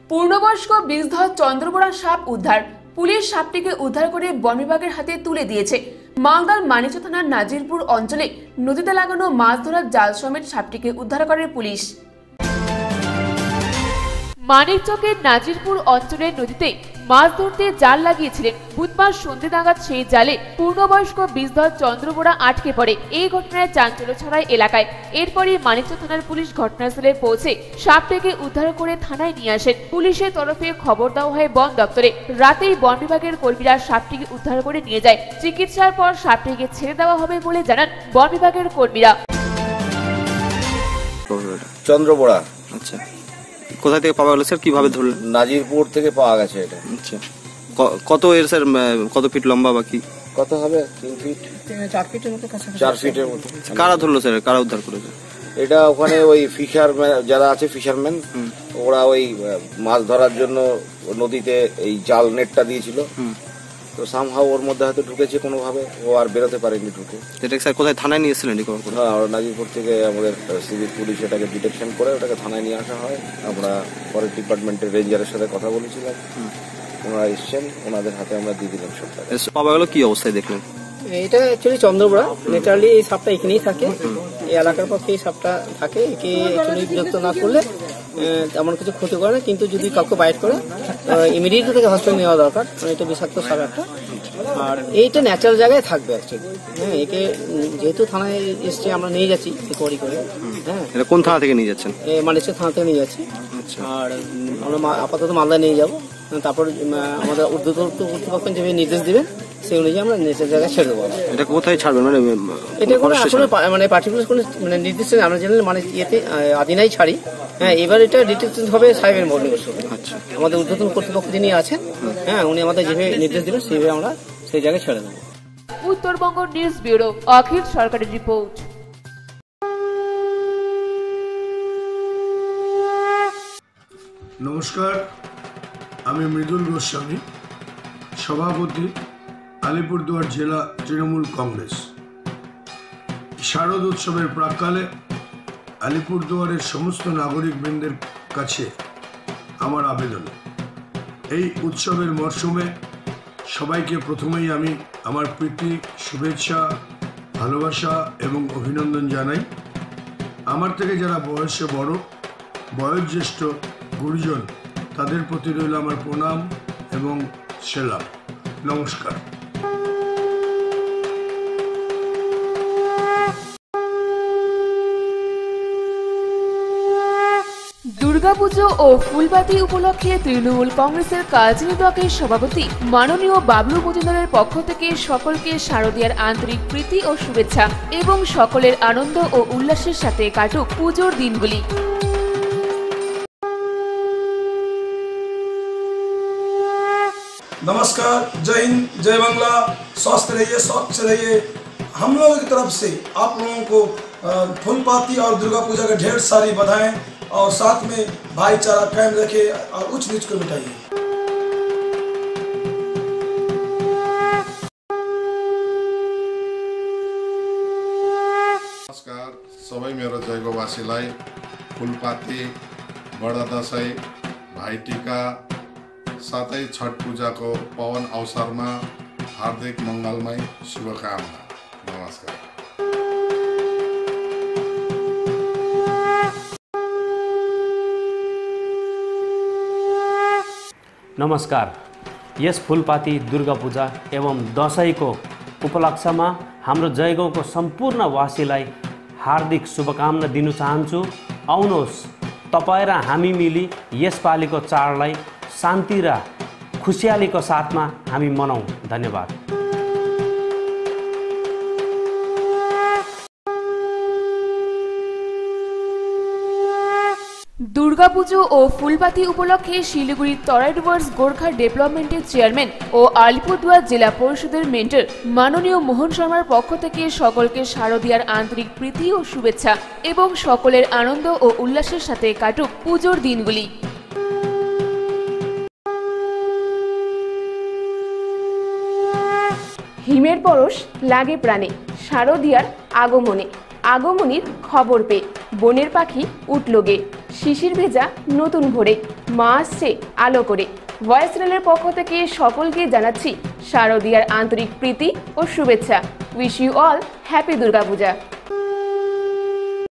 পূর্ণবয়স্ক বিষধর চন্দ্রবোড়া সাপ উদ্ধার। পুলিশ সাপটিকে উদ্ধার করে বন বিভাগের হাতে তুলে দিয়েছে। মালদার মানিকচক থানার নাজিরপুর অঞ্চলে নদীতে লাগানো মাছ ধরার জাল সমেত সাপটিকে উদ্ধার করে পুলিশ। মানিকচকের নাজিরপুর অঞ্চলের নদীতে মাছ ধরতে জাল লাগিয়েছিলেন। বুধবার সন্ধ্যে নাগাদ সেই জালে পূর্ণবয়স্ক বিষধর চন্দ্রবোড়া আটকে পড়ে। এই ঘটনায় চাঞ্চল্য ছড়ায় এলাকায়। এরপরই মানিকচক থানার পুলিশ ঘটনাস্থলে পৌঁছে সাপটিকে উদ্ধার করে থানায় নিয়ে আসেন। পুলিশের তরফে খবর দেওয়া হয় বন দপ্তরে। রাতেই বন বিভাগের কর্মীরা সাপটিকে উদ্ধার করে নিয়ে যায়। চিকিৎসার পর সাপটিকে ছেড়ে দেওয়া হবে বলে জানান বন বিভাগের কর্মীরা। চন্দ্রবোড়া, আচ্ছা, কোথা থেকে পাওয়া গেল স্যার? কিভাবে ধরলেন? নাজিরপুর থেকে পাওয়া গেছে এটা। আচ্ছা, কত এর স্যার, কত ফিট লম্বা বা কি? কত হবে? 3 ফিট 4 ফিটের মতো। 4 ফিটের মতো। কারা ধরলো স্যার? কারা উদ্ধার করেছে? এটা ওখানে ওই ফিশারম্যান যারা আছে, ফিশারম্যান, ওরা ওই মাছ ধরার জন্য নদীতে এই জাল নেটটা দিয়েছিল। তো সামহাও ওর মধ্যে হয়তো ঢুকেছে কোনোভাবে, ও আর বেরোতে পারেনি ঢুকে। এটা স্যার কোথায় থানায় নিয়ে এসেছিলেন? হ্যাঁ, নাজিরপুর থেকে আমাদের সিভিল পুলিশ এটাকে ডিটেকশন করে ওটাকে থানায় নিয়ে আসা হয়। আমরা ফরেস্ট ডিপার্টমেন্টের রেঞ্জারের সাথে কথা বলেছিলাম, ওনারা এসছেন, ওনাদের হাতে আমরা দিয়ে দিলাম সবটা। পাওয়া গেল কি অবস্থায় দেখলেন? এটা অ্যাকচুয়ালি চন্দ্রবোড়া। ন্যাচারালি এই সাপটা এখানেই থাকে, এই এলাকার পক্ষে এই সাপটা থাকে। একে অ্যাকচুয়ালি বিরক্ত না করলে তেমন কিছু ক্ষতি করে না, কিন্তু যদি কাউকে বাইট করে ইমিডিয়েটলি তাকে হসপিটালে নেওয়া দরকার, কারণ এটা বিষাক্ত সাপ একটা। আর এইটা ন্যাচারাল জায়গায় থাকবে অ্যাকচুয়ালি। হ্যাঁ, একে যেহেতু থানায় এসছে আমরা নিয়ে যাচ্ছি রিকভারি করে। হ্যাঁ, এটা কোন থানা থেকে নিয়ে যাচ্ছেন? মানিকচক থানা থেকে নিয়ে যাচ্ছি। আর আমরা আপাতত মালদা নিয়ে যাবো। তারপর আমাদের ঊর্ধ্বতন কর্তৃপক্ষ যেভাবে নির্দেশ দিবেন সেই অনুযায়ী আমরা নিচের জায়গায় ছেড়ে দেবো। এটা কোথায় ছাড়বেন? এটা কোনো আসলে মানে পার্টিকুলার কোনো মানে নির্দিষ্ট আমরা জেনারেল মানে ইয়েতে আদিনাই ছাড়ি। হ্যাঁ, এবার এটা ডিটেকশন হবে সাহেবের মর্নিং। আচ্ছা, আমাদের ঊর্ধ্বতন কর্তৃপক্ষ যিনি আছেন, হ্যাঁ, উনি আমাদের যেভাবে নির্দেশ দেবেন সেইভাবে আমরা সেই জায়গায় ছেড়ে দেবো। উত্তরবঙ্গ নিউজ ব্যুরো, অখিল সরকারের রিপোর্ট। নমস্কার, আমি মৃদুল গোস্বামী, সভাপতি, আলিপুরদুয়ার জেলা তৃণমূল কংগ্রেস। শারদ উৎসবের প্রাক্কালে আলিপুরদুয়ারের সমস্ত নাগরিকবৃন্দের কাছে আমার আবেদন, এই উৎসবের মরশুমে সবাইকে প্রথমেই আমি আমার প্রীতি, শুভেচ্ছা, ভালোবাসা এবং অভিনন্দন জানাই। আমার থেকে যারা বয়সে বড়, বয়োজ্যেষ্ঠ গুরুজন, তাদের প্রতি রইল আমার প্রণাম এবং সেলাম। নমস্কার। দুর্গাপুজো ও ফুলবাতি উপলক্ষে তৃণমূল কংগ্রেসের কালচিনি ব্লকের সভাপতি মাননীয় বাবলু মজুমদারের পক্ষ থেকে সকলকে শারদীয়ার আন্তরিক প্রীতি ও শুভেচ্ছা এবং সকলের আনন্দ ও উল্লাসের সাথে কাটুক পুজোর দিনগুলি। नमस्कार, जय हिंद, जय बांग्ला। स्वस्थ रहिए, स्वच्छ रहिए। हम लोगों की तरफ से आप लोगों को फूलपाती और दुर्गा पूजा का ढेर सारी बधाएं, और साथ में भाईचारा कायम रखे और उच्च नीच को मिटाइए। नमस्कार सबै मेरो जयगोवासीलाई फूलपाती, बडा दशैं, भाइटिका साथै छठ पूजाको पावन अवसरमा हार्दिक मङ्गलमय शुभकामना। नमस्कार। नमस्कार, यस फूलपाती, दुर्गा पूजा एवं दशैंको उपलक्ष्यमा हाम्रो जयगाउँको सम्पूर्ण वासीलाई हार्दिक शुभकामना दिन चाहन्छु। आउनुहोस्, तपाईँ र हामी मिली यसपालिको चाडलाई शान्ति र खुसियालीको साथमा हामी मनाउँ। धन्यवाद। দুর্গাপুজো ও ফুলবাতি উপলক্ষে শিলিগুড়ির তরাই ডুয়ার্স গোর্খা ডেভেলপমেন্টের চেয়ারম্যান ও আলিপুরদুয়ার জেলা পরিষদের মেন্টর মাননীয় মোহন শর্মার পক্ষ থেকে সকলকে শারদীয়ার আন্তরিক প্রীতি ও শুভেচ্ছা এবং সকলের আনন্দ ও উল্লাসের সাথে কাটুক পুজোর দিনগুলি। হিমের পরশ লাগে প্রাণে, শারদীয়ার আগমনে, আগমনীর খবর পেয়ে বনের পাখি উঠল গে, শিশির ভেজা নতুন ভোরে মা আসছে আলো করে। ভয়েস চ্যানেলের পক্ষ থেকে সকলকে জানাচ্ছি শারদীয়ার আন্তরিক প্রীতি ও শুভেচ্ছা। Wish you all happy Durga Puja.